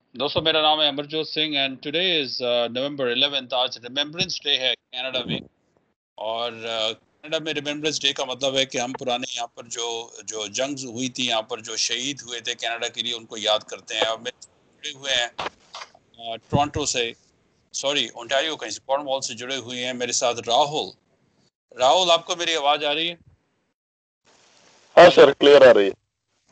दोस्तों मेरा नाम है Amarjot Singh and today is November 11th। आज रिमेम्बरेंस डे है कनाडा में। और कनाडा में रिमेम्बरेंस डे का मतलब है कि हम पुराने यहाँ पर जो जो जंग हुई थी, यहाँ पर जो शहीद हुए थे कनाडा के लिए, उनको याद करते हैं। और मेरे जुड़े हुए हैं टोरंटो से, सॉरी ओंटारियो कहीं से, कॉर्नवॉल से जुड़े हुए हैं मेरे साथ राहुल। राहुल, आपको मेरी आवाज आ रही है? हाँ सर, क्लियर आ रही है।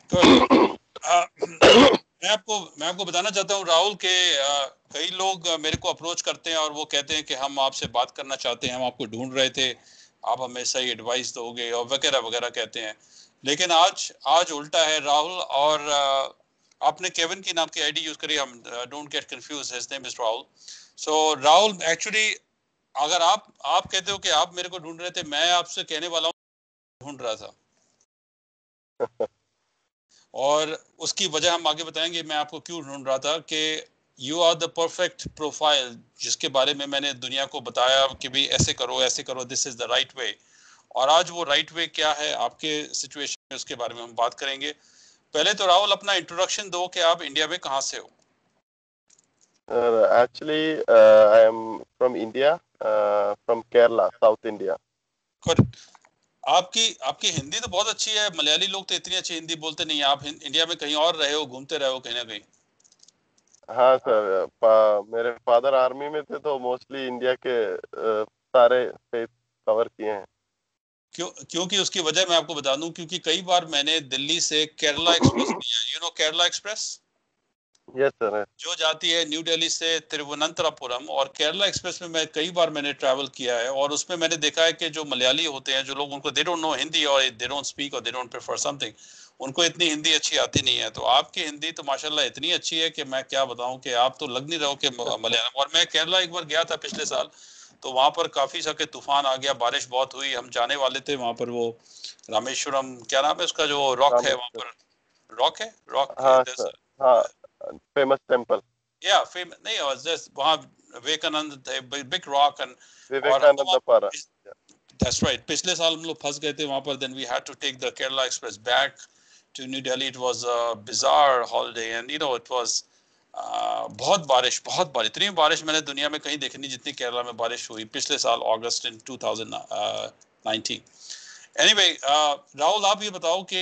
गुड। मैं आपको बताना चाहता हूँ राहुल के कई लोग मेरे को अप्रोच करते हैं और वो कहते हैं कि हम आपसे बात करना चाहते हैं, हम आपको ढूंढ रहे थे, आप हमें सही एडवाइस दोगे और वगैरह वगैरह कहते हैं। लेकिन आज आज उल्टा है राहुल। और आपने केविन की नाम की आईडी यूज करी, हम don't get confuse, his name is Rahul. So Rahul, actually अगर आप कहते हो कि आप मेरे को ढूंढ रहे थे, मैं आपसे कहने वाला हूँ ढूंढ रहा था। और उसकी वजह हम आगे बताएंगे, मैं आपको क्यों ढूंढ रहा था कि you are the perfect profile, जिसके बारे में मैंने दुनिया को बताया कि भाई ऐसे करो, this is the right way. और आज वो राइट वे क्या है आपके सिचुएशन में, उसके बारे में हम बात करेंगे। पहले तो राहुल अपना इंट्रोडक्शन दो कि आप इंडिया में कहाँ से हो। Actually, I am from India, from Kerala, South India. Good. आपकी आपकी हिंदी तो बहुत अच्छी है, मलयाली लोग तो इतनी अच्छी हिंदी बोलते नहीं। आप इंडिया में कहीं और रहे हो, घूमते रहे हो कहीं ना कहीं। हाँ सर, मेरे फादर आर्मी में थे तो मोस्टली इंडिया के सारे स्टेट कवर किए हैं। क्योंकि उसकी वजह मैं आपको बता दूं, क्योंकि कई बार मैंने दिल्ली से केरला एक्सप्रेस लिया, केरला एक्सप्रेस यस सर। जो जाती है न्यू दिल्ली से तिरुवनंतपुरम, और केरला एक्सप्रेस में मैं कई बार मैंने ट्रैवल किया है। और उसमें मैंने देखा है कि जो मलयाली होते हैं, जो लोग, उनको दे डोंट नो हिंदी और दे डोंट स्पीक और दे डोंट प्रेफर समथिंग, उनको इतनी हिंदी अच्छी आती नहीं है। तो आपकी हिंदी तो माशाल्लाह इतनी अच्छी है कि मैं क्या बताऊं कि आप तो लग नहीं रहो कि मलयालम। और मैं केरला एक बार गया था पिछले साल, तो वहां पर काफी सके तूफान आ गया, बारिश बहुत हुई। हम जाने वाले थे वहां पर, वो रामेश्वरम, क्या नाम है उसका जो रॉक है वहां रामेश्वर। पर, रॉक है, रॉक हाँ सर। हाँ, फेमस टेम्पल। या फेम नहीं, और जस्ट वहाँ विवेकानंद थे, बिग रॉक एंड, और हम विवेकानंद वहाँ, पारा। दैट्स राइट, पिछले साल हम लोग फंस गए थे वहाँ पर। Then we had to take the Kerala Express back to New Delhi. It was a bizarre holiday and it was बहुत बारिश, इतनी बारिश मैंने दुनिया में कहीं देखी नहीं जितनी केरला में बारिश हुई पिछले साल अगस्त इन 2019। एनीवे, राहुल आप ये बताओ कि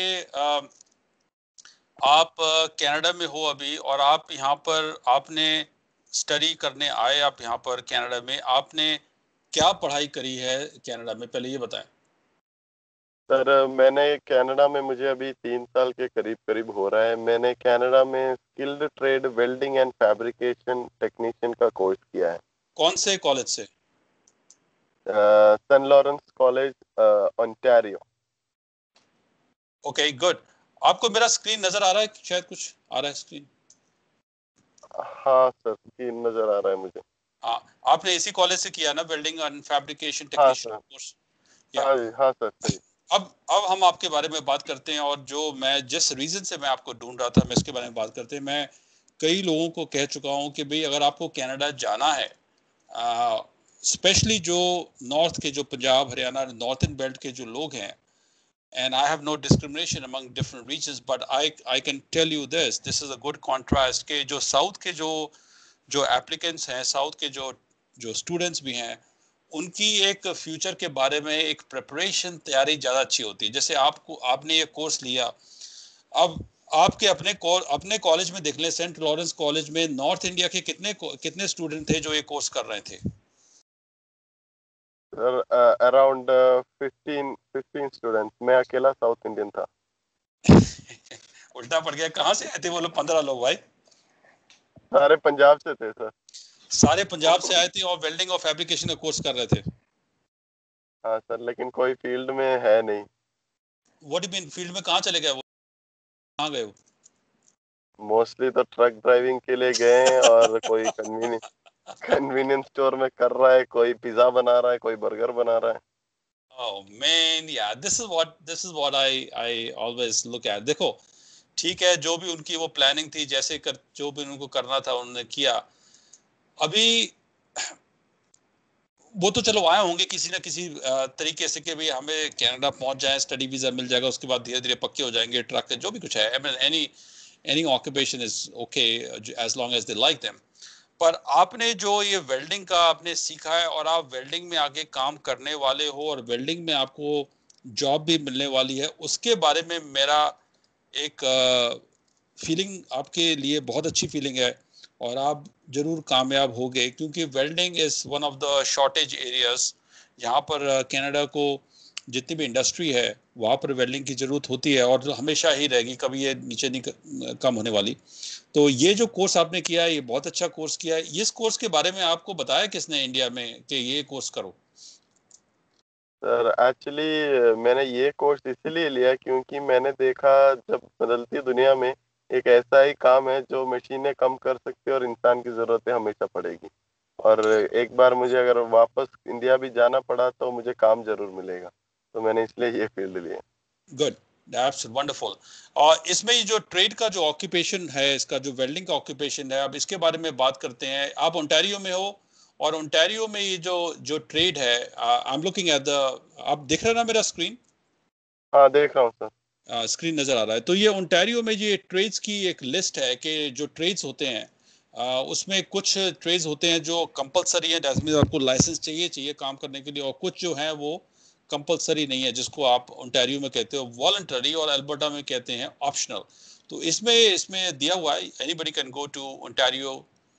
आप कनाडा में हो अभी, और आप यहाँ पर आपने स्टडी करने आए, आप यहाँ पर कनाडा में आपने क्या पढ़ाई करी है कनाडा में, पहले ये बताएं। सर, मैंने कनाडा में, मुझे अभी 3 साल के करीब करीब हो रहा है, मैंने कनाडा में skilled trade welding and fabrication technician का कोर्स किया है। कौन से कॉलेज से? Saint Lawrence college, Ontario. Okay good. आपको मेरा स्क्रीन नजर आ रहा है? शायद कुछ आ रहा है स्क्रीन। हाँ सर, स्क्रीन नजर आ रहा है मुझे। हाँ, आपने इसी कॉलेज से किया ना, वेल्डिंग एंड फैब्रिकेशन हाँ टेक्नीशियन सर। कोर्स? या, हाँ हाँ सर, सही। अब हम आपके बारे में बात करते हैं। और जो मैं जिस रीजन से मैं आपको ढूंढ रहा था, मैं इसके बारे में बात करते हैं। मैं कई लोगों को कह चुका हूं कि भाई अगर आपको कनाडा जाना है, स्पेशली जो नॉर्थ के, जो पंजाब हरियाणा नॉर्थन बेल्ट के जो लोग हैं, and I have no discrimination among different regions, but I can tell you this is a good contrast के जो साउथ के जो जो एप्लीकेंट्स हैं, साउथ के जो जो स्टूडेंट्स भी हैं, उनकी एक फ्यूचर के बारे में एक प्रिपरेशन, तैयारी ज़्यादा अच्छी होती है। जैसे आपने ये कोर्स लिया, अब आपके अपने कॉलेज में देख लें, सेंट लॉरेंस कॉलेज में नॉर्थ इंडिया के कितने कितने स्टूडेंट थे जो ये कोर्स कर रहे थे? सर, अराउंड 15 स्टूडेंट्स, मैं अकेला साउथ इंडियन था। उल्टा पड़ गया, कहाँ से आए थे वो लोग 15 लोग भाई? सारे पंजाब से थे सर। सारे पंजाब से आए थे और वेल्डिंग और फैब्रिकेशन का कोर्स कर रहे थे? हाँ सर, लेकिन कोई फील्ड में है नहीं। व्हाट डू मीन फील्ड में? कहाँ चले गए वो, कहाँ गए वो? मोस्टली तो ट्रक ड्राइविंग के लिए गए हैं, और कोई कन्वीनियंस स्टोर में कर रहा है, कोई पिज्जा बना रहा है, कोई बर्गर बना रहा है। Oh man, yeah, this is what I always look at. देखो, ठीक है, जो भी उनकी वो प्लानिंग थी, जैसे कर जो भी उनको करना था उन्होंने किया। अभी वो तो चलो आए होंगे किसी ना किसी तरीके से कि भाई हमें कनाडा पहुंच जाए, स्टडी वीजा मिल जाएगा, उसके बाद धीरे धीरे पक्के हो जाएंगे, ट्रक जो भी कुछ है, I mean any any occupation is okay as long as they like them. पर आपने जो ये वेल्डिंग का आपने सीखा है और आप वेल्डिंग में आगे काम करने वाले हो और वेल्डिंग में आपको जॉब भी मिलने वाली है, उसके बारे में मेरा एक फीलिंग आपके लिए बहुत अच्छी फीलिंग है और आप जरूर कामयाब होगे, क्योंकि welding is one of the shortage areas. यहाँ पर कनाडा को जितनी भी इंडस्ट्री है वहाँ पर वेल्डिंग की जरूरत होती है और हमेशा ही रहेगी, कभी ये नीचे नहीं कम होने वाली। तो ये जो कोर्स आपने किया है ये बहुत अच्छा कोर्स किया है। इस कोर्स के बारे में आपको बताया किसने इंडिया में कि ये कोर्स करो? सर एक्चुअली मैंने ये कोर्स इसीलिए लिया क्योंकि मैंने देखा जब बदलती दुनिया में एक ऐसा ही काम है जो मशीनें कम कर सकती है और इंसान की ज़रूरतें हमेशा पड़ेगी। और एक बार मुझे अगर वापस इंडिया भी जाना पड़ा तो मुझे काम ज़रूर मिलेगा, तो मैंने इसलिए ये फील्ड लिया। Good, that's wonderful. और इसमें ये जो ट्रेड का जो ऑक्यूपेशन है, इसका जो वेल्डिंग का ऑक्यूपेशन है, अब इसके बारे में बात करते हैं। आप ओंटारियो में हो और ओंटारियो में ये जो जो ट्रेड है, I am looking at the, आप देख रहे हैं ना मेरा स्क्रीन? हाँ देख रहा हूँ सर। स्क्रीन नजर आ रहा है। तो ये ओंटारियो में ये ट्रेड्स की एक लिस्ट है कि जो ट्रेड्स होते हैं उसमें कुछ ट्रेड्स होते हैं जो कंपलसरी है, दैट मींस आपको लाइसेंस चाहिए चाहिए काम करने के लिए, और कुछ जो है वो कंपलसरी नहीं है, जिसको आप ओंटारियो में कहते हो वॉलंटरी और अल्बर्टा में कहते हैं ऑप्शनल। तो इसमें इसमें दिया हुआ है anybody can go to Ontario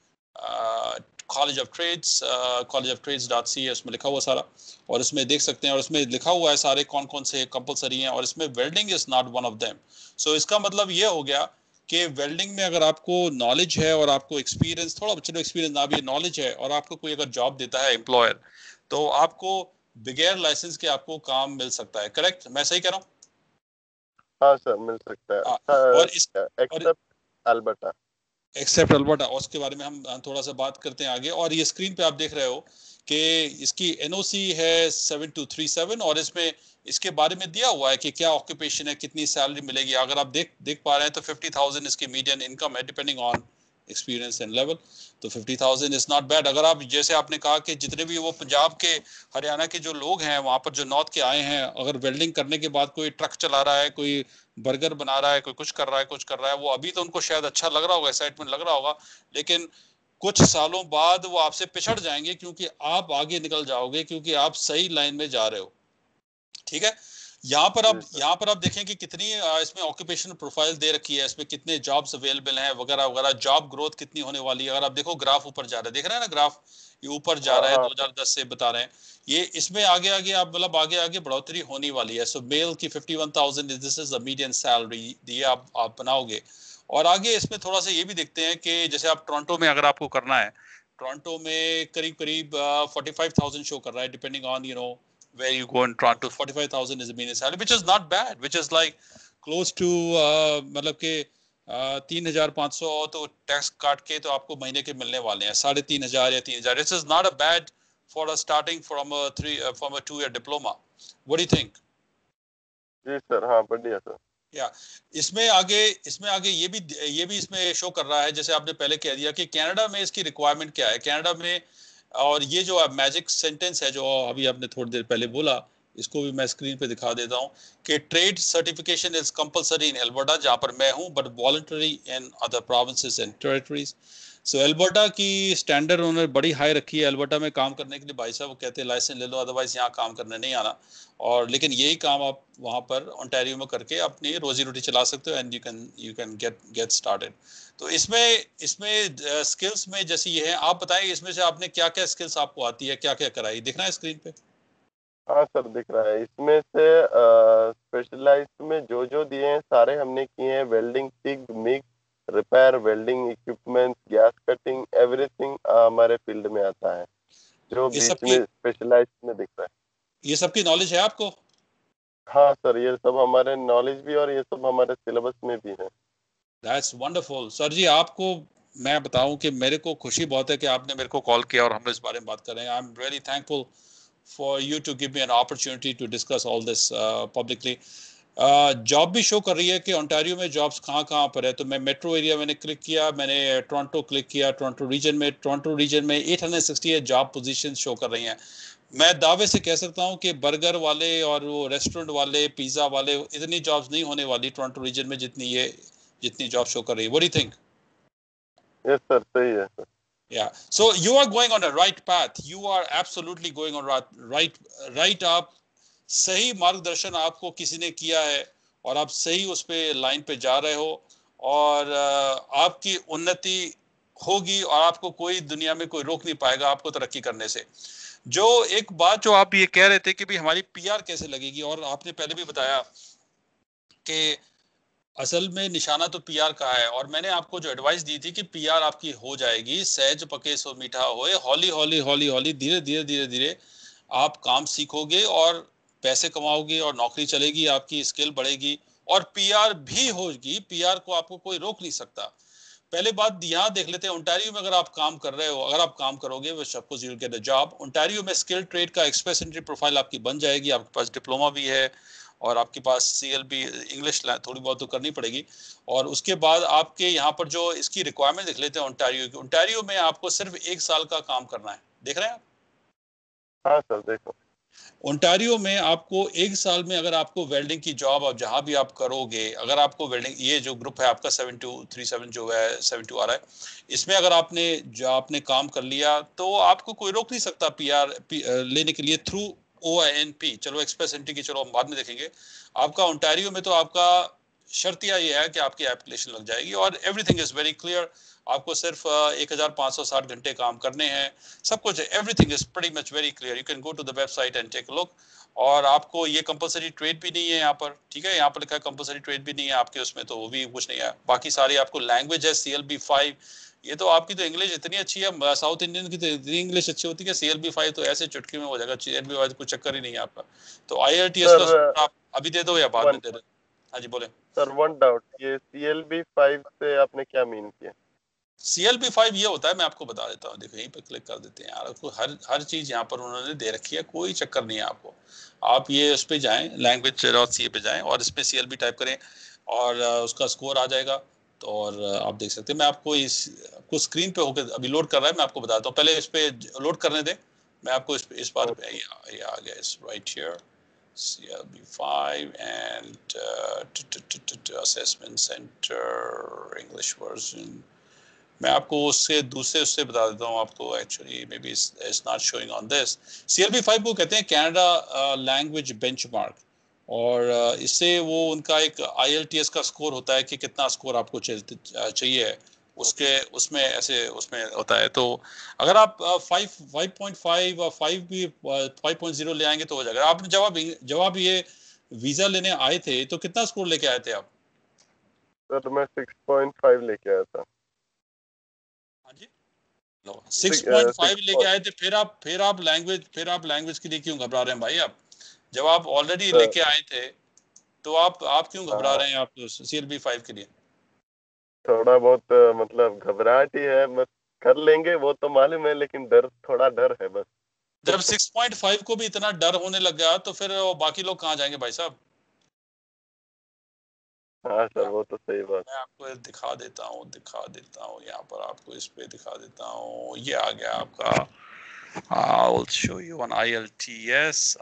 college of trades, college of trades dot C, उसमें लिखा हुआ सारा, और इसमें देख सकते हैं, और इसमें लिखा हुआ है सारे कौन कौन से कंपलसरी हैं, और इसमें welding is not one of them. So इसका मतलब ये हो गया कि वेल्डिंग में अगर आपको नॉलेज है और आपको एक्सपीरियंस, थोड़ा चलो एक्सपीरियंस ना भी, नॉलेज है, और आपको कोई अगर जॉब देता है एम्प्लॉयर, तो आपको बगैर लाइसेंस के आपको काम मिल सकता है। करेक्ट, मैं सही कह रहा हूँ? हाँ सर मिल सकता है हाँ, और इस सर, और एक्सेप्ट अल्बर्टा। एक्सेप्ट अल्बर्टा, उसके बारे में हम थोड़ा सा बात करते हैं आगे। और ये स्क्रीन पे आप देख रहे हो कि इसकी एनओसी है 7237, और इसमें इसके बारे में दिया हुआ है कि क्या ऑक्यूपेशन है, कितनी सैलरी मिलेगी। अगर आप देख पा रहे हैं तो 50,000 इसकी मीडियन इनकम है, depending on experience and level. तो 50,000 इज नॉट बैड। अगर आप, जैसे आपने कहा कि जितने भी वो पंजाब के, हरियाणा के जो लोग हैं वहाँ पर जो नॉर्थ के आए हैं, अगर वेल्डिंग करने के बाद कोई ट्रक चला रहा है, कोई बर्गर बना रहा है, कोई कुछ कर रहा है, कुछ कर रहा है, वो अभी तो उनको शायद अच्छा लग रहा होगा, एक्साइटमेंट लग रहा होगा, लेकिन कुछ सालों बाद वो आपसे पिछड़ जाएंगे, क्योंकि आप आगे निकल जाओगे, क्योंकि आप सही लाइन में जा रहे हो। ठीक है, जी सर। यहाँ पर आप देखें कि कितनी इसमें ऑक्यूपेशनल प्रोफाइल दे रखी है, इसमें कितने जॉब्स अवेलेबल हैं वगैरह वगैरह, जॉब ग्रोथ कितनी होने वाली है। अगर आप देखो ग्राफ ऊपर जा रहा है, देख रहे हैं ना ग्राफ, ये ऊपर जा हाँ रहा है, हाँ 2010 से बता रहे हैं ये। इसमें आगे आगे आप मतलब आगे आगे बढ़ोतरी होनी वाली है। सो मेल की 51,000, this is the median salary, ये आप बनाओगे। और आगे इसमें थोड़ा सा ये भी देखते हैं कि जैसे आप टोरंटो में अगर आपको करना है, टोरंटो में करीब करीब 45,000 शो कर रहा है, depending on where you go in Toronto. 45,000 is the median salary, which is not bad, which is like close to मतलब के 3,500 तो टैक्स काट के तो आपको महीने के मिलने वाले हैं 3,500 या 3,000। This is not a bad for a starting from a 2-year diploma. What do you think? जी सर, हाँ बढ़िया सर। या इसमें आगे ये भी इसमें शो कर रहा है, जैसे आपने पहले कह दिया कि कनाडा में इसकी रिक्वायरमेंट क्या है कनाडा में। और ये जो मैजिक सेंटेंस है जो अभी आपने थोड़ी देर पहले बोला, इसको भी मैं स्क्रीन पे दिखा देता हूँ कि trade certification is compulsory in Alberta, जहाँ पर मैं हूँ, but voluntary in other provinces and territories. So Alberta की स्टैंडर्ड उन्होंने बड़ी हाई रखी है। एल्बर्टा में काम करने के लिए भाई साहब वो कहते हैं लाइसेंस ले लो, अदरवाइज यहाँ काम करने नहीं आना। और लेकिन यही काम आप वहाँ पर ओंटारियो में करके अपनी रोजी रोटी चला सकते हो, and you can get started. तो इसमें इसमें स्किल्स में जैसे ये है, आप बताएं इसमें से आपने क्या क्या स्किल्स आपको आती है, क्या क्या कराई, दिख रहा है स्क्रीन पे? हाँ सर दिख रहा है, इसमें से स्पेशलाइज में जो जो दिए हैं सारे हमने किए हैं। Welding, TIG, MIG, repair, welding equipment, gas cutting, everything हमारे फील्ड में आता है जो ये बीच सबकी में स्पेशलाइज में दिख रहा है। ये सबकी नॉलेज है आपको? हाँ सर, ये सब हमारे नॉलेज भी और ये सब हमारे सिलेबस में भी है। That's wonderful sir ji. आपको मैं बताऊं कि मेरे को खुशी बहुत है कि आपने मेरे को कॉल किया और हम इस बारे में बात कर रहे हैं। I am really thankful for you to give me an opportunity to discuss all this publicly. Job भी शो कर रही है कि ओंटारियो में जॉब्स कहाँ कहाँ पर है। तो मैं मेट्रो एरिया मैंने क्लिक किया, मैंने टोरंटो क्लिक किया, टोरंटो रीजन में 868 जॉब पोजीशन शो कर रही हैं। मैं दावे से कह सकता हूँ कि बर्गर वाले और वो रेस्टोरेंट वाले, पिज़्ज़ा वाले, इतनी जॉब्स नहीं होने वाली टोरंटो रीजन में जितनी ये जितनी जॉब शो कर रही है. What do you think? Yes sir, सही है sir. Yeah. So you are going on a right path. You are absolutely going on right. आप सही मार्गदर्शन आपको किसी ने किया है और आप सही उस पे लाइन पे जा रहे हो और आपकी उन्नति होगी और आपको कोई दुनिया में कोई रोक नहीं पाएगा आपको तरक्की करने से. जो एक बात जो आप ये कह रहे थे कि भाई हमारी पीआर कैसे लगेगी, और आपने पहले भी बताया कि असल में निशाना तो पीआर का है, और मैंने आपको जो एडवाइस दी थी कि पीआर आपकी हो जाएगी, सहज पके सो मीठा होए, हौली हौली हौली हौली धीरे धीरे धीरे धीरे आप काम सीखोगे और पैसे कमाओगे और नौकरी चलेगी, आपकी स्किल बढ़ेगी और पीआर भी होगी. पीआर को आपको कोई रोक नहीं सकता. पहले बात यहाँ देख लेते हैं, ओंटारियो में अगर आप काम कर रहे हो, अगर आप काम करोगे which suppose you will get a job, Ontario में स्किल ट्रेड का एक्सप्रेस एंट्री प्रोफाइल आपकी बन जाएगी, आपके पास डिप्लोमा भी है और आपके पास सीएलबी इंग्लिश थोड़ी बहुत तो करनी पड़ेगी. और उसके बाद आपके यहाँ पर जो इसकी रिक्वायरमेंट देख लेते हैं ओंटारियो की. ओंटारियो में आपको सिर्फ 1 साल का काम करना है. देख रहे हैं आप? हाँ सर, देखो. ओंटारियो में आपको 1 साल में अगर आपको वेल्डिंग की जॉब आप जहां भी आप करोगे, अगर आपको वेल्डिंग, ये जो ग्रुप है आपका 7237 जो है 72 आ रहा है, इसमें अगर आपने काम कर लिया तो आपको कोई रोक नहीं सकता पीआर लेने के लिए थ्रू OINP. चलो एक्सप्रेस एंट्री की चलो हम बाद में देखेंगे. आपका ओंटारियो में तो आपका शर्तिया ये है कि आपकी एप्लीकेशन लग जाएगी और एवरीथिंग इज वेरी क्लियर. आपको सिर्फ 1560 घंटे काम करने हैं, सब कुछ, everything is pretty much very clear. You can go to the website and take a look. और आपको ये कंपलसरी ट्रेड भी नहीं है यहाँ पर, ठीक है, यहाँ पर लिखा है कंपलसरी ट्रेड भी नहीं है आपके उसमें, तो वो भी कुछ नहीं है. बाकी सारी आपको लैंग्वेज है CLB5. ये तो आपकी तो इंग्लिश इतनी अच्छी है, साउथ इंडियन की तो इतनी इंग्लिश अच्छी होती है कि CLB5 तो ऐसे चुटकी में हो जाएगा. CLB5 कोई चक्कर ही नहीं है आपका. तो IELTS का सर स्कोर आप अभी दे दो या बाद वन में दे दो. हाँ जी बोले. सर, वन डाउट, ये CLB5 से आपने क्या मीन किया? CLB5 ये होता है, मैं आपको बता देता हूँ. देखो यहीं पर क्लिक कर देते हैं यार, आपको हर चीज यहाँ पर उन्होंने दे रखी है, कोई चक्कर नहीं है आपको. आप ये उस पर जाएं, language.ca पे जाएं और इस पे CLB टाइप करें और उसका स्कोर आ जाएगा. तो और आप देख सकते हैं. मैं आपको स्क्रीन पे होकर अभी लोड कर रहा है, मैं आपको बताता हूँ. पहले इस पे लोड करने दें, मैं आपको इस बार ये आ गया, इस right here CLB5 and assessment center English version. मैं आपको उससे बता देता हूँ आपको. Actually maybe it's not showing on this. CLB5 को कहते हैं कनाडा लैंग्वेज बेंचमार्क, और इससे वो उनका एक IELTS का स्कोर होता है कि कितना स्कोर आपको चाहिए, उसके उसमें ऐसे उसमें होता है. तो अगर आप 5.5 और 5.0 ले आएंगे तो हो जाएगा. आपने जब आप ये वीजा लेने आए थे तो कितना स्कोर लेके आए थे आप? सर मैं 6.5 लेके आया था. हाँ जी. 6.5 लेके 6. आए थे. फिर आप लैंग्वेज के लिए क्यों घबरा रहे हैं भाई? आप जब आप ऑलरेडी सर लेके आए थे तो आप क्यों घबरा रहे हैं आप CLB5 के लिए? थोड़ा बहुत मतलब घबराहट ही है, बस कर लेंगे वो तो मालूम है, लेकिन थोड़ा डर है बस. जब 6.5 को भी इतना डर होने लग गया तो फिर बाकी लोग कहाँ जाएंगे भाई साहब? हाँ मैं सर, वो तो सही बात. मैं आपको दिखा देता हूँ यहाँ पर आपको इस पे दिखा देता हूँ. ये आ गया आपका. I'll show you on IELTS.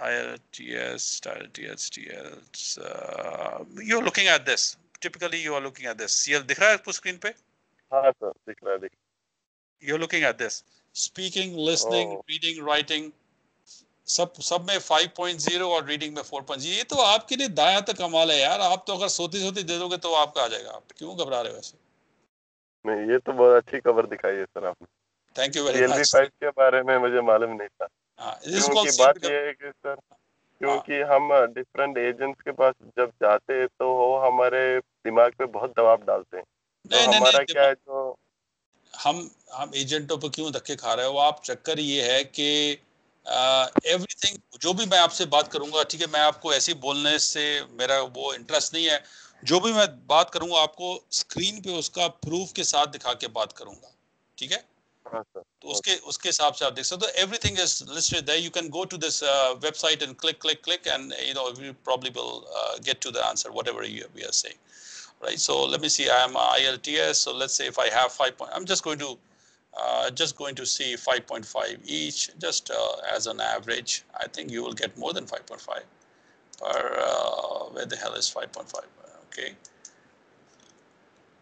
You're looking at this. Typically, you are looking at this. CL दिख रहा है आपको स्क्रीन पे? हाँ सर, दिख रहा है. You're looking at this. Speaking, listening, oh. reading, writing. सब में 5.0 और रीडिंग में 4.0. ये तो आपके लिए दाया तक कमाल है यार. आप तो अगर सोते सोते दे दोगे तो आपका आ जाएगा. आप क्यों घबरा रहे हो वैसे? नहीं, ये तो बहुत अच्छी खबर दिखाई है सर आपने. Thank you very CLB much. 5 के बारे में मुझे मालूम नहीं था. दिस कॉल क्योंकि बात CLB. यह है कि सर, हाँ. क्योंकि हम डिफरेंट एजेंट्स के पास जब जाते हैं तो वो हमारे दिमाग पे बहुत दबाव डालते हैं. तो नहीं नहीं नहीं, हमारा क्या देखो, है जो. हम एजेंटों पर क्यों धक्के खा रहे हो आप? चक्कर ये है कि एवरीथिंग जो भी मैं आपसे बात करूंगा, ठीक है, मैं आपको ऐसे ही बोलने से मेरा वो इंटरेस्ट नहीं है. जो भी मैं बात करूंगा आपको स्क्रीन पे उसका प्रूफ के साथ दिखा के बात करूंगा, ठीक है? हाँ सर. तो उसके हिसाब से आप देख सकते हो. Everything is listed there. You can go to this website and click and you probably will get to the answer whatever we are saying, right? So let me see. I am IELTS, so let's say if I have 5 point, I'm just going to see 5.5 each, just as an average. I think you will get more than 5.5. Or where the hell is 5.5? Okay.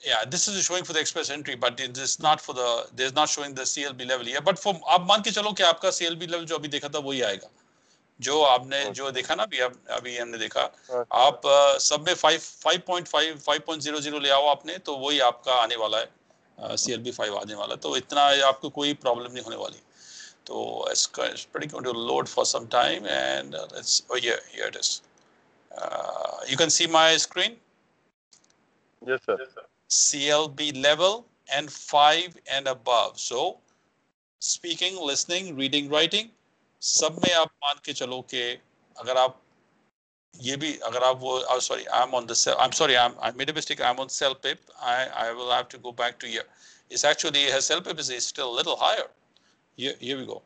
Yeah, this is showing for the express entry, but it is not for the, there's not showing the CLB level here. But for, आप मान के चलो कि आपका CLB level जो अभी देखा था वही आएगा, जो आपने जो अच्छा। देखा ना अभी, अभी हमने देखा। हाँ आप सब में 5.5 5.00 ले आओ आपने, तो वही आपका आने वाला है, CLB 5 आने वाला है, तो इतना आपको कोई प्रॉब्लम नहीं होने वाली। तो it's pretty going to load for some time, and let's, oh yeah, here it is. You can see my screen. Yes sir. CLB level and 5 and above. So speaking, listening, reading, writing, सब में आप मान के चलो कि अगर आप ये भी, अगर आप वो, sorry, I'm on the cell, I'm sorry, I made a mistake, I'm on CellPip. I will have to go back to here. It's actually, his CellPip is still a little higher. Here we go.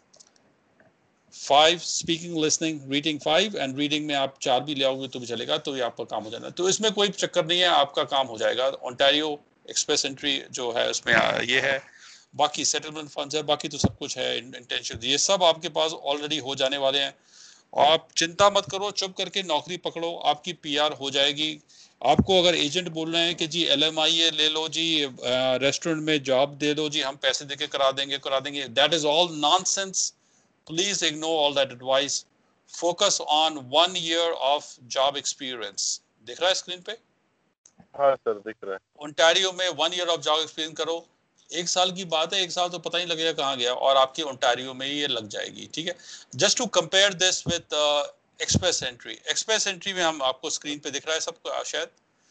5 speaking, listening, reading 5, and reading में आप 4 भी ले आओगे तो भी चलेगा, तो ये आपका काम हो जाना। तो इसमें कोई चक्कर नहीं है, आपका काम हो जाएगा। ओंटारियो एक्सप्रेस एंट्री जो है उसमें ये है, बाकी सेटलमेंट फंड्स है, बाकी तो सब कुछ है, इंटेंशन, ये सब आपके पास ऑलरेडी हो जाने वाले हैं। आप चिंता मत करो, चुप करके नौकरी पकड़ो, आपकी पीआर हो जाएगी। आपको अगर एजेंट बोल रहे हैं कि जी LMIA ले लो जी, रेस्टोरेंट में जॉब दे दो जी, हम पैसे देके करा देंगे, that is all nonsense. Please ignore all that advice. Focus on 1 year of job experience. दिख रहा है स्क्रीन पे? हाँ सर दिख रहा है। ओंटारियो में 1 year of job experience करो। 1 साल की बात है, 1 साल तो पता ही लगेगा कहाँ गया, और आपकी ओंटारियो में ये लग जाएगी, ठीक है। Just to compare this with express entry. Express entry में हम आपको स्क्रीन पे दिख रहा है सबको शायद।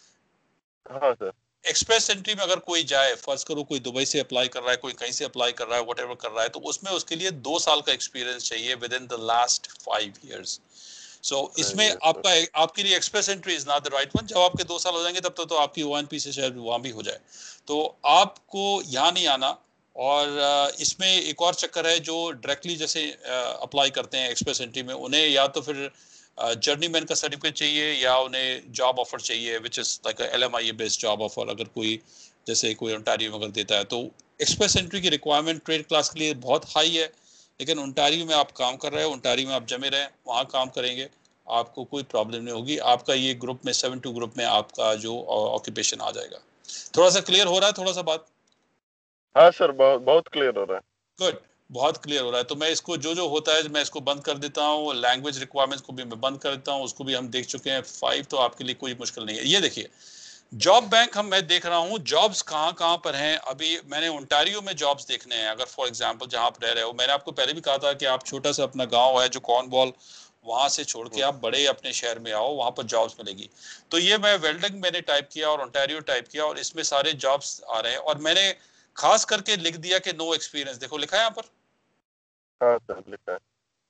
हाँ सर। एक्सप्रेस एंट्री में अगर कोई जाए, फर्ज करो कोई दुबई से अप्लाई कर रहा है, कोई कहीं से अप्लाई कर रहा है, व्हाटएवर कर रहा है, तो उसमें उसके लिए 2 साल का एक्सपीरियंस चाहिए within the last 5 years। So इसमें यस सर। आपका, आपके लिए express entry is not the right one. जब आपके 2 साल हो जाएंगे तब तो आपकी ONP से शायद वहां भी हो जाए, तो आपको यहाँ नहीं आना। और इसमें एक और चक्कर है, जो डायरेक्टली जैसे अप्लाई करते हैं एक्सप्रेस एंट्री में, उन्हें या तो फिर जर्नीमैन का सर्टिफिकेट चाहिए, या उन्हें जॉब ऑफर चाहिए which is like LMIA based job offer. अगर कोई, जैसे कोई ओंटारियो में अगर देता है, तो एक्सप्रेस एंट्री की रिक्वायरमेंट ट्रेड क्लास के लिए बहुत हाई है। लेकिन ओंटारियो में आप काम कर रहे हो, ओंटारियो में आप जमे रहे, वहाँ काम करेंगे, आपको कोई प्रॉब्लम नहीं होगी। आपका ये ग्रुप में 7-2 ग्रुप में आपका जो ऑक्यूपेशन आ जाएगा। थोड़ा सा क्लियर हो रहा है, थोड़ा सा बात? हाँ सर, बहुत बहुत क्लियर हो रहा है। गुड, बहुत क्लियर हो रहा है। तो मैं इसको जो जो होता है मैं इसको बंद कर देता हूँ। लैंग्वेज रिक्वायरमेंट्स को भी मैं बंद कर देता हूँ, उसको भी हम देख चुके हैं। 5 तो आपके लिए कोई मुश्किल नहीं है। ये देखिए, जॉब बैंक मैं देख रहा हूँ, जॉब्स कहाँ कहाँ पर हैं। अभी मैंने ओंटारियो में जॉब्स देखने हैं। अगर फॉर एग्जांपल जहाँ आप रह रहे हो, मैंने आपको पहले भी कहा था कि आप छोटा सा अपना गांव है जो कॉर्नवॉल, वहां से छोड़ के आप बड़े अपने शहर में आओ, वहां पर जॉब्स मिलेगी। तो ये मैं वेल्डिंग मैंने टाइप किया और ओंटारियो टाइप किया, और इसमें सारे जॉब्स आ रहे हैं। और मैंने खास करके लिख दिया कि नो एक्सपीरियंस। देखो लिखा है यहाँ पर, हाँ सर लिखा है।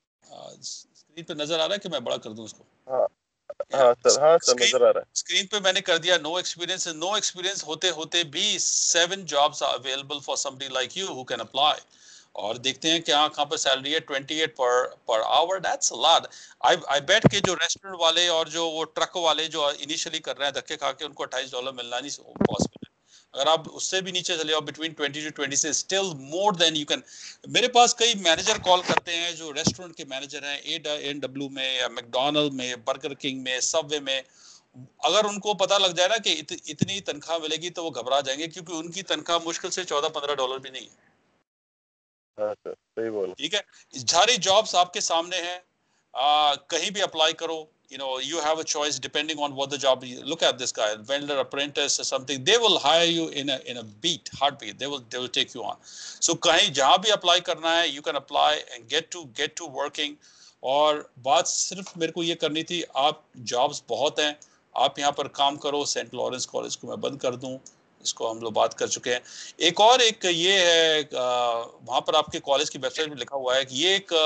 स्क्रीन पे नजर आ रहा है कि मैं बड़ा कर दूं इसको? हाँ या हाँ सर स्क्रीन, नजर आ रहा है। स्क्रीन पे मैंने कर दिया नो एक्सपीरियंस। नो एक्सपीरियंस होते होते भी 7 jobs are available for somebody like you who can apply. और देखते हैं क्या कहाँ पर सैलरी है, 28 per hour. That's a lot. I bet के जो रेस्टोरेंट वाले और जो वो ट्रक वाले जो इनिशियली कर रहे हैं धक्के खा के, उनको $28 मिलना नहीं पॉसिबल है। अगर आप उससे भी नीचे चले जाओ, बिटवीन 20 to 20 से still more than you can. मेरे पास कई मैनेजर कॉल करते हैं जो रेस्टोरेंट के मैनेजर हैं, A&W में या मैकडोनल्ड में, बर्गर किंग में, सबवे में। अगर उनको पता लग जाए ना कि इतनी तनख्वाह मिलेगी, तो वो घबरा जाएंगे, क्योंकि उनकी तनख्वाह मुश्किल से $14-15 भी नहीं है। हाँ सर सही बोल। ठीक है, सारी जॉब्स आपके सामने हैं। कहीं भी अप्लाई करो। You have a choice depending on what the job. Look at this guy, vendor, apprentice or something. They will hire you in a heartbeat. They will take you on. So कहीं जहाँ भी apply करना है, you can apply and get to working. और बात सिर्फ मेरे को ये करनी थी, आप जॉब्स बहुत हैं, आप यहाँ पर काम करो। सेंट लॉरेंस कॉलेज को मैं बंद कर दूं, इसको हम लोग बात कर चुके हैं। एक ये है, वहां पर आपके कॉलेज की वेबसाइट में लिखा हुआ है कि ये एक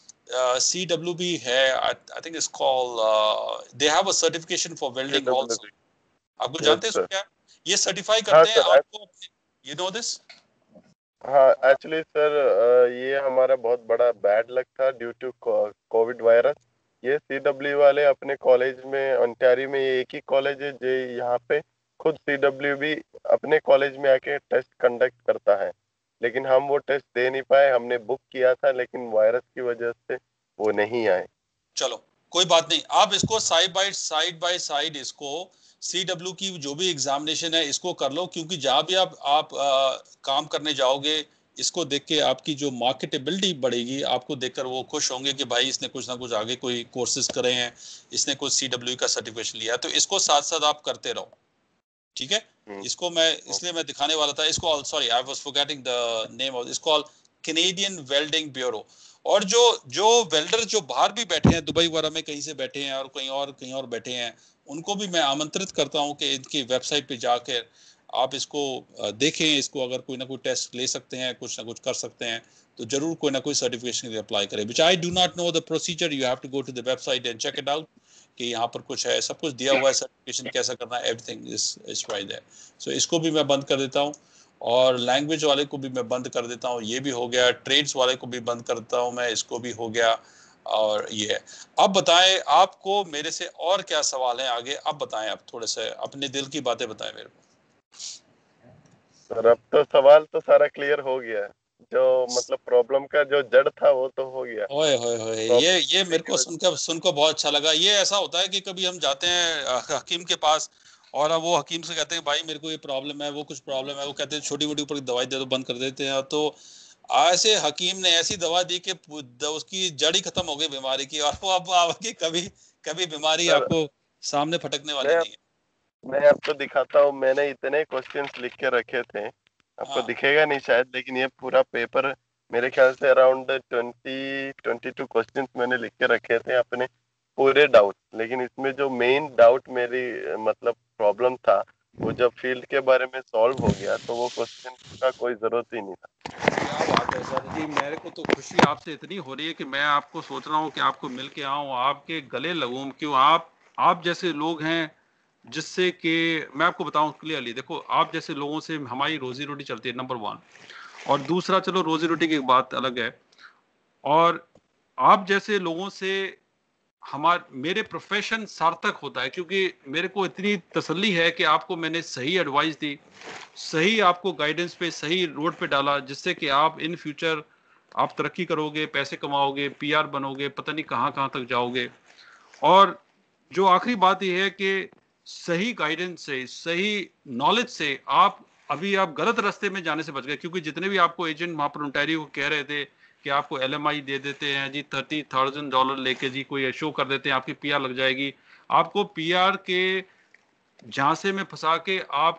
CWB है। I think it's called, they have a certification for welding also. CWB। आपको यस जानते हैं इसको सर। क्या? ये सर्टिफाई हाँ करते हैं सर। आपको, यू नो दिस? हाँ एक्चुअली सर, ये हमारा बहुत बड़ा बैड लक था ड्यू टू कोविड वायरस। ये CW वाले अपने कॉलेज में, ओंटारियो में ये एक ही कॉलेज है जो यहाँ पे खुद CWB अपने कॉलेज में आके टेस्ट कंडक्ट करता है। लेकिन हम वो टेस्ट दे नहीं पाए। हमने बुक किया था लेकिन वायरस की वजह से वो नहीं आए। चलो कोई बात नहीं, आप इसको साइड बाय साइड इसको CW की जो भी एग्जामिनेशन है इसको कर लो, क्योंकि जहाँ भी आप काम करने जाओगे इसको देख के आपकी जो मार्केटेबिलिटी बढ़ेगी, आपको देखकर वो खुश होंगे कि भाई इसने कुछ ना कुछ आगे कोई कोर्सेज करे हैं, इसने कुछ CW का सर्टिफिकेशन लिया, तो इसको साथ साथ आप करते रहो, ठीक है। इसको मैं इसलिए मैं दिखाने वाला था इसको, sorry I was forgetting the name of, इसको कैनेडियन वेल्डिंग ब्यूरो। और जो वेल्डर जो बाहर भी बैठे हैं, दुबई वगैरह में कहीं से बैठे हैं और कहीं और बैठे हैं, उनको भी मैं आमंत्रित करता हूं कि इनकी वेबसाइट पे जाकर आप इसको देखें, इसको अगर कोई ना कोई टेस्ट ले सकते हैं, कुछ ना कुछ कर सकते हैं, तो जरूर कोई ना कोई सर्टिफिकेशन के लिए अप्लाई करें। Which I do not know the procedure, you have to go to the website and check it out कि यहाँ पर कुछ है, सब कुछ दिया हुआ है, सर्टिफिकेशन कैसा करना है, everything is right there. So इसको भी मैं बंद कर देता हूँ, और लैंग्वेज वाले को भी मैं बंद कर देता हूँ, ये भी हो गया। ट्रेड्स वाले को भी बंद करता हूँ मैं, इसको भी हो गया। और ये है, अब बताएं आपको मेरे से और क्या सवाल है आगे, अब बताएं, आप थोड़े से अपने दिल की बातें बताएं मेरे को। सर अब तो सवाल तो सारा क्लियर हो गया, जो मतलब प्रॉब्लम का जो जड़ था वो तो हो गया। ओए होए होए, ये मेरे को सुनकर बहुत अच्छा लगा। ये ऐसा होता है कि कभी हम जाते हैं हकीम के पास, और अब वो हकीम से कहते हैं भाई मेरे को ये प्रॉब्लम है, वो कुछ प्रॉब्लम है, वो कहते हैं छोटी मोटी ऊपर की दवाई दे दो, बंद कर देते हैं। तो ऐसे हकीम ने ऐसी दवा दी कि उसकी जड़ ही खत्म हो गई बीमारी की, और वो अब आगे कभी कभी बीमारी सर आपको सामने फटकने वाली मैं नहीं है। मैं आपको दिखाता हूँ, मैंने इतने क्वेश्चंस लिख के रखे थे, आपको हाँ दिखेगा नहीं शायद, लेकिन ये पूरा पेपर मेरे ख्याल से अराउंड 22 क्वेश्चंस मैंने लिख के रखे थे अपने पूरे डाउट। लेकिन इसमें जो मेन डाउट मेरी मतलब प्रॉब्लम था, वो जब फील्ड के बारे में सॉल्व हो गया तो वो क्वेश्चन का कोई जरूरत ही नहीं था। क्या बात है सर जी, मेरे को तो खुशी आपसे इतनी हो रही है कि मैं आपको सोच रहा हूँ कि आपको मिल के आऊँ, आपके गले लगूं, क्यों आप जैसे लोग हैं जिससे कि मैं आपको बताऊं क्लियरली, देखो आप जैसे लोगों से हमारी रोजी रोटी चलती है, नंबर वन। और दूसरा, चलो रोजी रोटी की बात अलग है, और आप जैसे लोगों से मेरे प्रोफेशन सार्थक होता है, क्योंकि मेरे को इतनी तसल्ली है कि आपको मैंने सही एडवाइस दी, सही आपको गाइडेंस पे सही रोड पे डाला, जिससे कि आप इन फ्यूचर आप तरक्की करोगे, पैसे कमाओगे, PR बनोगे, पता नहीं कहाँ कहाँ तक जाओगे। और जो आखिरी बात यह है कि सही गाइडेंस से, सही नॉलेज से आप गलत रास्ते में जाने से बच गए, क्योंकि जितने भी आपको एजेंट वहां पर ओंटारियो को कह रहे थे कि आपको LMI दे देते हैं जी, $30,000 लेके जी कोई शो कर देते हैं, आपकी PR लग जाएगी, आपको PR के झांसे में फंसा के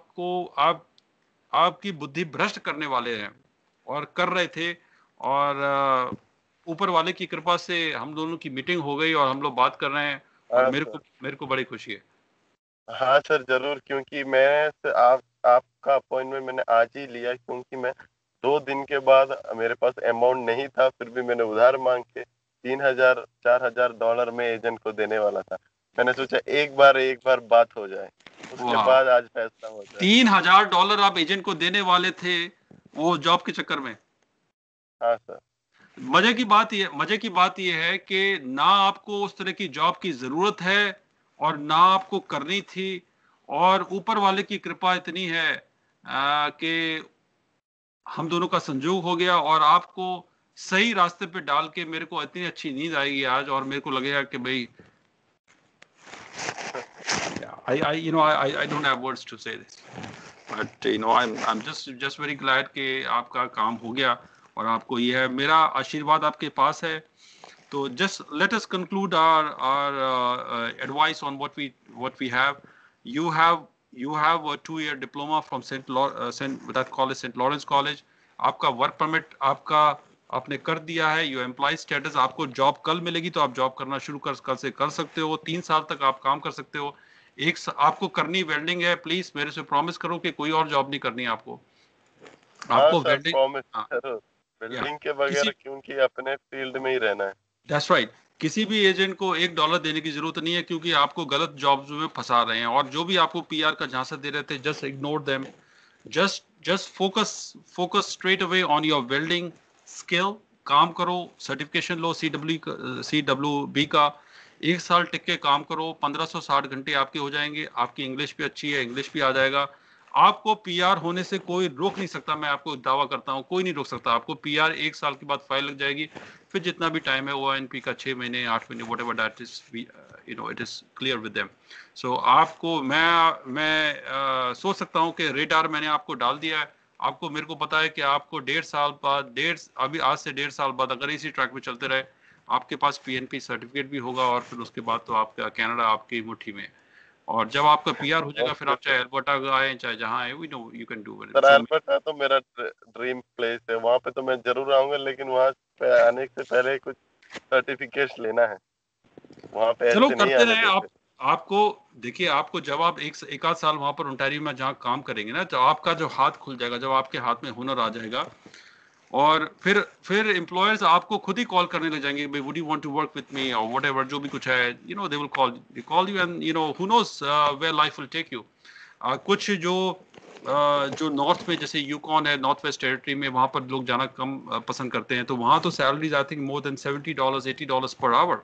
आपकी बुद्धि भ्रष्ट करने वाले हैं, और कर रहे थे। और ऊपर वाले की कृपा से हम दोनों की मीटिंग हो गई और हम लोग बात कर रहे हैं, और हाँ मेरे को बड़ी खुशी है। हाँ सर जरूर, क्योंकि आपका अपॉइंटमेंट मैंने आज ही लिया, क्योंकि मैं 2 दिन के बाद मेरे पास अमाउंट नहीं था, फिर भी मैंने उधार मांग के $3,000-4,000 में एजेंट को देने वाला था। मैंने सोचा एक बार बात हो जाए, उसके वाह, बाद आज फैसला हो जाए। $3,000 आप एजेंट को देने वाले थे वो जॉब के चक्कर में। हाँ सर। मजे की बात ये है कि ना आपको उस तरह की जॉब की जरूरत है, और ना आपको करनी थी, और ऊपर वाले की कृपा इतनी है कि हम दोनों का संजोग हो गया, और आपको सही रास्ते पे डाल के मेरे को इतनी अच्छी नींद आएगी आज, और मेरे को लगेगा कि भाई I don't have words to say this, but I'm just very glad कि आपका काम हो गया, और आपको ये है मेरा आशीर्वाद आपके पास है। तो just let us conclude our advice on what we have. You have a 2-year diploma from that college, St. Lawrence College. आपका वर्क परमिट आपने कर दिया है, यू एम्प्लॉय स्टेटस, आपको जॉब कल मिलेगी, तो आप जॉब करना शुरू कल से कर सकते हो, 3 साल तक आप काम कर सकते हो। आपको करनी वेल्डिंग है, प्लीज मेरे से प्रॉमिस करो कि कोई और जॉब नहीं करनी है आपको। हाँ आपको सर वेल्डिंग, प्रॉमिस हाँ, जरूर, या बिल्डिंग के किसी, बगैर, क्योंकि अपने फील्ड में ही रहना है। दैट्स राइट, किसी भी एजेंट को $1 देने की जरूरत नहीं है, क्योंकि आपको गलत जॉब्स में फंसा रहे हैं, और जो भी आपको PR का झांसा दे रहे थे, just ignore them, just focus straight away on your welding skill, काम करो, सर्टिफिकेशन लो CWB का, 1 साल टिक के काम करो, 1560 घंटे आपके हो जाएंगे, आपकी इंग्लिश भी अच्छी है, इंग्लिश भी आ जाएगा, आपको पीआर होने से कोई रोक नहीं सकता, मैं आपको दावा करता हूँ कोई नहीं रोक सकता आपको। पीआर 1 साल के बाद फाइल लग जाएगी, फिर जितना भी टाइम है OINP का 6 महीने 8 महीने whatever that is, you know it is clear with them. So आपको मैं सोच सकता हूँ कि रेडार मैंने आपको डाल दिया है, आपको मेरे को पता है कि आपको 1.5 साल बाद अभी आज से 1.5 साल बाद अगर इसी ट्रैक पे चलते रहे आपके पास PNP सर्टिफिकेट भी होगा, और फिर उसके बाद तो आपका कनाडा आपकी मुट्ठी में। और जब आपका पीआर हो जाएगा फिर ओके आप सर। चाहे अल्बर्टा आए चाहे जहाँ आए, we know you can do it. Sir so Alberta तो मेरा ड्रीम प्लेस है, वहाँ पे तो मैं जरूर आऊंगा, लेकिन वहाँ पे आने से पहले कुछ सर्टिफिकेट्स लेना है, वहाँ पे चलो ऐसे नहीं करते आने रहें देते। आप। आपको देखिए, आपको जब आप एक आध साल वहां पर ओंटारियो में जहाँ काम करेंगे ना, तो आपका जो हाथ खुल जाएगा, जब आपके हाथ में हुनर आ जाएगा, और फिर एम्प्लॉयर्स आपको खुद ही कॉल करने लग जाएंगे, भाई would you want to work with me और व्हाटएवर जो भी कुछ है, you know they will call you and you know who knows where life will take you. कुछ जो नॉर्थ में जैसे यूकॉन है, नॉर्थ वेस्ट टेरिटरी में, वहां पर लोग जाना कम पसंद करते हैं, तो वहां तो salaries I think more than $70 $80 per hour.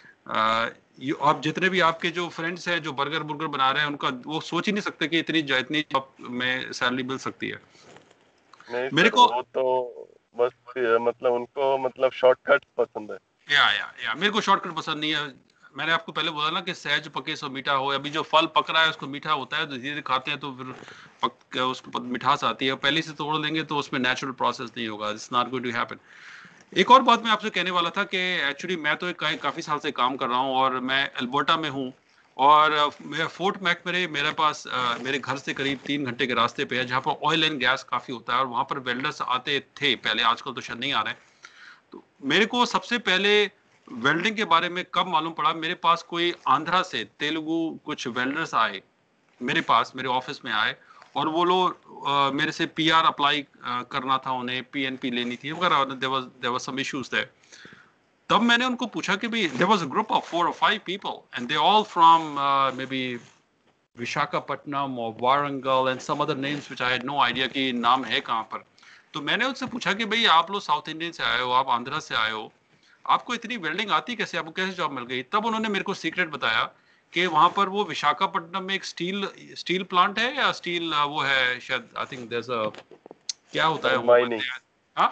आप जितने भी आपके जो फ्रेंड्स हैं जो बर्गर बुर्गर बना रहे हैं, उनका वो सोच ही नहीं सकते कि इतनी जॉब में सैलरी मिल सकती है। नहीं मेरे सर, को वो तो बस मतलब उनको मतलब शॉर्टकट पसंद है। या मेरे को शॉर्टकट पसंद नहीं है। मैंने आपको पहले बोला ना कि सहज पके सो मीठा हो। अभी जो फल पक रहा है उसको मीठा होता है, तो धीरे धीरे खाते हैं तो फिर उसको मिठास आती है। पहले से तोड़ लेंगे तो उसमें नेचुरल प्रोसेस नहीं होगा, it's not going to happen. एक और बात मैं आपसे कहने वाला था कि एक्चुअली मैं तो काफी साल से काम कर रहा हूँ और मैं अल्बर्टा में हूँ। और मैं फोर्ट मैक मेरे पास मेरे घर से करीब 3 घंटे के रास्ते पे है, जहाँ पर ऑयल एंड गैस काफी होता है, और वहां पर वेल्डर्स आते थे पहले, आजकल तो शायद नहीं आ रहे हैं। तो मेरे को सबसे पहले वेल्डिंग के बारे में कब मालूम पड़ा, मेरे पास कोई आंध्रा से तेलुगु कुछ वेल्डर्स आए मेरे पास, मेरे ऑफिस में आए, और वो लोग मेरे से पीआर अप्लाई करना था उन्हें, PNP लेनी थी वगैरह, there was some issues there. तब मैंने उनको पूछा कि भाई there was a group of 4 or 5 people and they all from maybe Visakhapatnam और Warangal and some other names which I had no idea कि नाम है कहाँ पर। तो मैंने उनसे पूछा कि भाई आप लोग साउथ इंडियन से आए हो, आप आंध्रा से आए हो, आपको इतनी वेल्डिंग आती कैसे, आपको कैसे जॉब मिल गई? तब उन्होंने मेरे को सीक्रेट बताया कि वहां पर वो विशाखापट्टनम में एक स्टील प्लांट है, या स्टील वो है शायद, आई थिंक देयर अ, क्या होता सर है वो माइनिंग, बनते हैं। हाँ,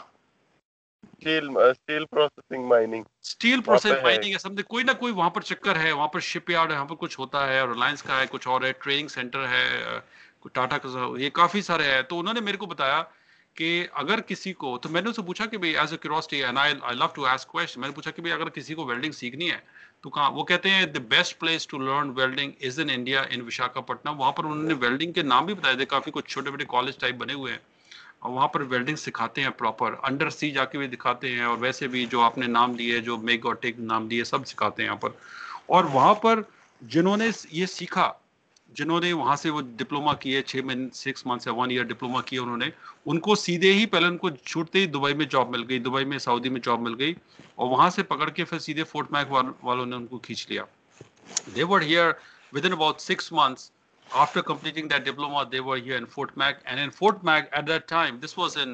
स्टील प्रोसेसिंग माइनिंग स्टील वहाँ प्रोसेस पे है। माइनिंग है समझे, कोई ना कोई वहां पर चक्कर है, वहां पर शिपयार्ड है, वहां पर कुछ होता है, और रिलायंस का है, कुछ और है, ट्रेनिंग सेंटर है, टाटा का, ये काफी सारे हैं। तो उन्होंने मेरे को बताया कि अगर किसी को, तो मैंने उससे पूछा कि भाई as a curiosity and I love to ask question, मैंने पूछा कि भाई अगर किसी को वेल्डिंग सीखनी है तो कहाँ? वो कहते हैं the best place to learn welding is in India, in Visakhapatnam. वहां पर उन्होंने वेल्डिंग के नाम भी बताए थे, काफी कुछ छोटे बड़े कॉलेज टाइप बने हुए हैं, और वहां पर वेल्डिंग सिखाते हैं प्रॉपर, अंडर सी जाके भी दिखाते हैं, और वैसे भी जो आपने नाम लिए, जो मेग और टेक नाम दिए, सब सिखाते हैं यहाँ पर। और वहां पर जिन्होंने ये सीखा, जिन्होंने वहां से वो डिप्लोमा किए, 6 महीने 6 मंथ्स या 1 ईयर डिप्लोमा किए उन्होंने, उनको सीधे ही पहले उनको छूटते ही दुबई में जॉब मिल गई, दुबई में सऊदी में जॉब मिल गई, और वहां से पकड़ के फिर सीधे फोर्ट मैक वालों ने उनको खींच लिया। They were here within about 6 months after completing that diploma. They were here in Fort Mac, and in Fort Mac at that time, this was in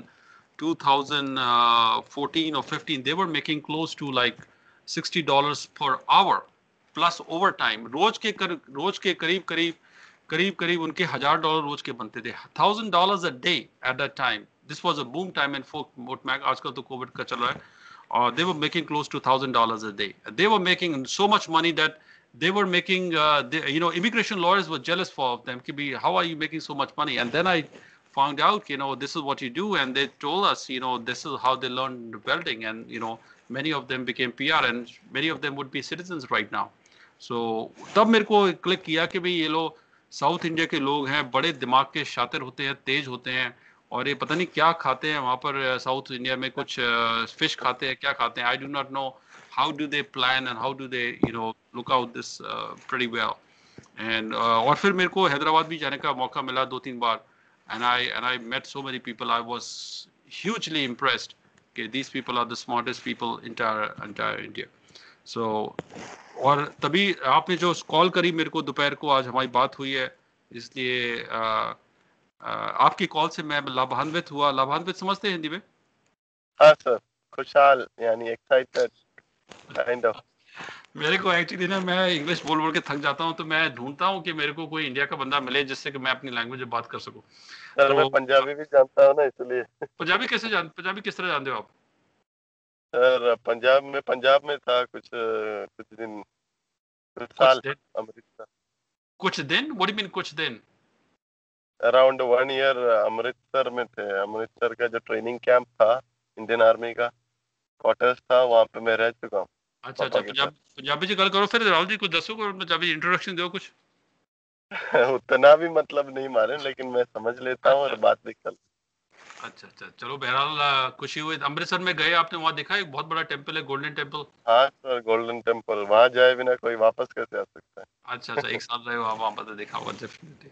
2014 or 15. They were making close to like $60 per hour plus overtime. रोज के करीब करीब उनके $1,000 रोज के बनते थे, $1,000 a day at that time. This was a boom time in Fort Mac. आजकल तो Covid का चल रहा है, they were making close to $1,000 a day. They were making so much money that they were making, immigration lawyers were jealous of them. How are you making so much money? And then I found out, this is what you do. And they told us, this is how they learned welding. And, many of them became PR, and many of them would be citizens right now. So तब मेरे को click किया कि भाई ये लोग south India के लोग हैं, बड़े दिमाग के शातिर होते हैं, तेज होते हैं, और ये पता नहीं क्या खाते हैं वहां पर साउथ इंडिया में, कुछ फिश खाते हैं, क्या खाते हैं, I do not know how do they plan and how do they look out this pretty well. And और फिर मेरे को हैदराबाद भी जाने का मौका मिला 2-3 बार, and I met so many people. I was hugely impressed कि these people are the smartest people entire India. So और तभी आपने जो कॉल करी मेरे को दोपहर को, आज हमारी बात हुई है, इसलिए आपकी कॉल से मैं लाभान्वित हुआ। लाभान्वित समझते हैं हिंदी में? हाँ सर, खुशहाल यानी एक्साइटेड काइंड ऑफ। मेरे को एक्चुअली ना मैं इंग्लिश बोल बोल के थक जाता हूँ, तो मैं ढूंढता हूँ कि मेरे को कोई इंडिया का बंदा मिले जिससे कि मैं अपनी लैंग्वेज में बात कर सकूँ। सर मैं तो पंजाबी भी जानता हूँ ना, इसलिए। पंजाबी किस तरह जानते हो आप? सर पंजाब में था कुछ दिन, कुछ कुछ साल। दिन? अमृतसर। कुछ दिन? व्हाट डू यू मीन कुछ दिन? अराउंड 1 ईयर अमृतसर में थे। अमृतसर का जो ट्रेनिंग कैंप था, इंडियन आर्मी का क्वार्टर्स था, वहाँ पे मैं रह चुका हूँ अच्छा अच्छा, पापा के साथ। पंजाबी जी गल करो फिर राहुल जी, कुछ दसो, कोई पंजाबी इंट्रोडक्शन दो कुछ। उतना भी मतलब नहीं मारे, लेकिन मैं समझ लेता हूँ अच्छा और बात भी कर। अच्छा अच्छा, चलो बहरहाल खुशी हुई। अमृतसर में गए आपने, वहाँ देखा एक बहुत बड़ा टेम्पल है, गोल्डन टेम्पल। हाँ सर, गोल्डन टेम्पल वहां जाए बिना कोई वापस कैसे आ सकता अच्छा अच्छा, एक साल रहे हो आप वहाँ पर, तो देखा होगा डेफिनेटली।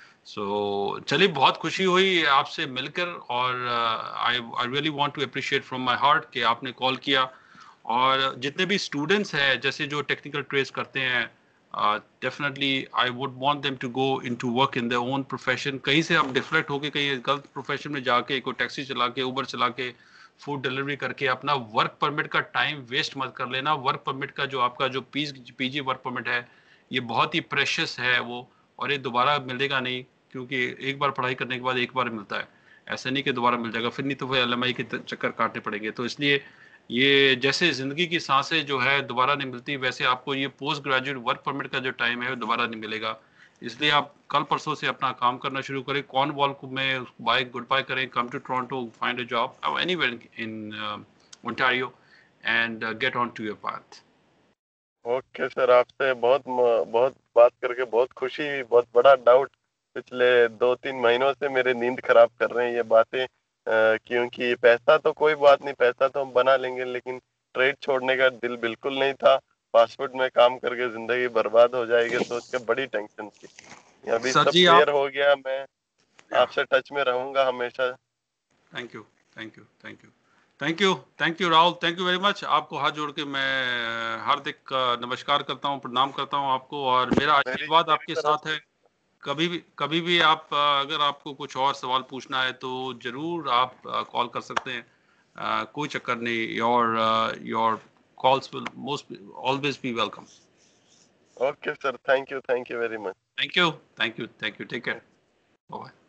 सो चलिए, बहुत खुशी हुई आपसे मिलकर, और I I really want to appreciate from my heart कि आपने कॉल किया। और जितने भी स्टूडेंट्स हैं जैसे जो टेक्निकल ट्रेड्स करते हैं, definitely I would want them to go into work in their own profession. कहीं से आप डिफ्लेक्ट होके कहीं गलत प्रोफेशन में जाके कोई टैक्सी चला के, उबर चला के, फूड डिलीवरी करके अपना वर्क परमिट का टाइम वेस्ट मत कर लेना। वर्क परमिट का जो आपका जो पीजी वर्क परमिट है, ये बहुत ही प्रेशियस है वो, और ये दोबारा मिलेगा नहीं, क्योंकि एक बार पढ़ाई करने के बाद एक बार मिलता है। ऐसा नहीं कि दोबारा मिल जाएगा, फिर नहीं तो फिर एलएमआई के चक्कर काटने पड़ेंगे। तो इसलिए ये जैसे जिंदगी की सांसें जो है दोबारा नहीं मिलती, वैसे आपको ये पोस्ट ग्रेजुएट वर्क परमिट का जो टाइम है वो दोबारा नहीं मिलेगा। इसलिए आप कल परसों से अपना काम करना शुरू करें, कॉर्नवॉल को में बाय गुड बाय करें, come to Toronto, find a job anywhere in Ontario, and get on to your path. है। ओके सर, आपसे बहुत बात करके बहुत खुशी हुई। बहुत बड़ा डाउट पिछले 2-3 महीनों से मेरे नींद खराब कर रहे हैं ये बातें। क्योंकि पैसा तो कोई बात नहीं, पैसा तो हम बना लेंगे, लेकिन ट्रेड छोड़ने का दिल बिल्कुल नहीं था। फास्टफूड में काम करके जिंदगी बर्बाद हो जाएगी सोच के बड़ी टेंशन थी। अभी सर सब जी आप, क्लियर हो गया। मैं या, आपसे टच में रहूंगा हमेशा। Thank you thank you thank you thank you thank you Rahul, thank you very much. आपको हाथ जोड़ के मैं हार्दिक नमस्कार करता हूँ, प्रणाम करता हूँ आपको, और मेरा मेरी आशीर्वाद मेरी आपके तरफ साथ है। से। कभी भी आप अगर आपको कुछ और सवाल पूछना है तो जरूर आप कॉल कर सकते हैं। कोई चक्कर नहीं, your calls will most always be welcome. Okay sir, thank you very much. Thank you thank you thank you, take care, bye.